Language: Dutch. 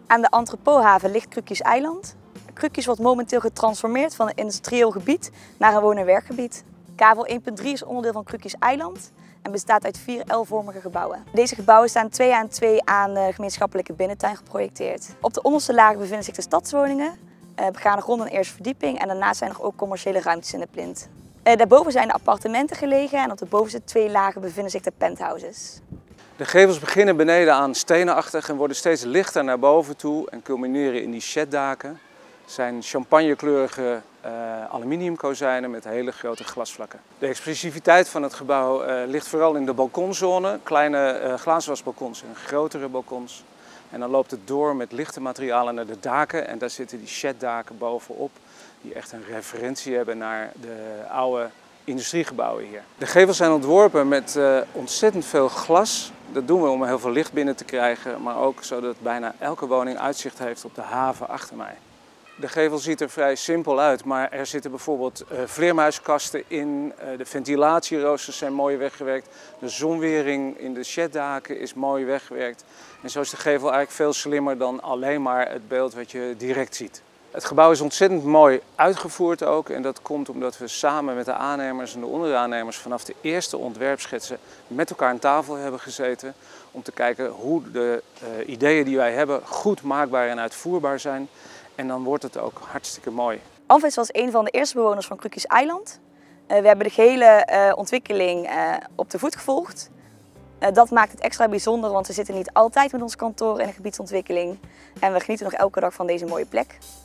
Aan de entrepothaven ligt Krukjes Eiland. Krukjes wordt momenteel getransformeerd van een industrieel gebied naar een woon- en werkgebied. Kavel 1.3 is onderdeel van Krukjes Eiland en bestaat uit 4 L-vormige gebouwen. Deze gebouwen staan 2 aan 2 aan de gemeenschappelijke binnentuin geprojecteerd. Op de onderste lagen bevinden zich de stadswoningen, begane grond en eerste verdieping en daarnaast zijn er ook commerciële ruimtes in de plint. Daarboven zijn de appartementen gelegen en op de bovenste 2 lagen bevinden zich de penthouses. De gevels beginnen beneden aan stenenachtig en worden steeds lichter naar boven toe en culmineren in die sheddaken. Het zijn champagnekleurige aluminiumkozijnen met hele grote glasvlakken. De expressiviteit van het gebouw ligt vooral in de balkonzone, kleine glazenwasbalkons en grotere balkons. En dan loopt het door met lichte materialen naar de daken en daar zitten die sheddaken bovenop die echt een referentie hebben naar de oude industriegebouwen hier. De gevels zijn ontworpen met ontzettend veel glas. Dat doen we om heel veel licht binnen te krijgen, maar ook zodat bijna elke woning uitzicht heeft op de haven achter mij. De gevel ziet er vrij simpel uit, maar er zitten bijvoorbeeld vleermuiskasten in, de ventilatieroosters zijn mooi weggewerkt, de zonwering in de sheddaken is mooi weggewerkt. En zo is de gevel eigenlijk veel slimmer dan alleen maar het beeld wat je direct ziet. Het gebouw is ontzettend mooi uitgevoerd ook en dat komt omdat we samen met de aannemers en de onderaannemers vanaf de eerste ontwerpschetsen met elkaar aan tafel hebben gezeten om te kijken hoe de ideeën die wij hebben goed maakbaar en uitvoerbaar zijn. En dan wordt het ook hartstikke mooi. Alves was een van de eerste bewoners van Krukjes Eiland. We hebben de gehele ontwikkeling op de voet gevolgd. Dat maakt het extra bijzonder, want we zitten niet altijd met ons kantoor in de gebiedsontwikkeling. En we genieten nog elke dag van deze mooie plek.